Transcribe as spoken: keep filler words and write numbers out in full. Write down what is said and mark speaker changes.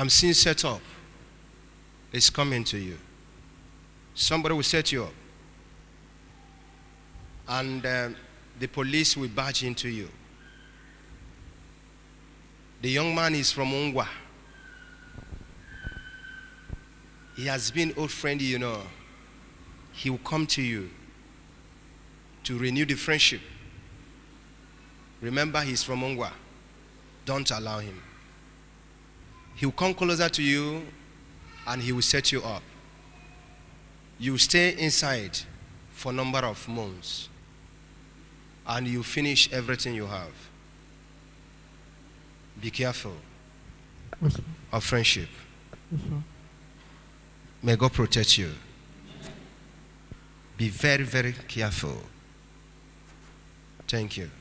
Speaker 1: I'm seeing set up. It's coming to you. Somebody will set you up. And um, the police will barge into you. The young man is from Ungwa. He has been old friend, you know. He will come to you to renew the friendship. Remember, he's from Ungwa. Don't allow him. He will come closer to you and he will set you up. You stay inside for a number of months and you finish everything you have. Be careful
Speaker 2: Yes, sir.
Speaker 1: of friendship.
Speaker 2: Yes, sir.
Speaker 1: May God protect you. Be very, very careful. Thank you.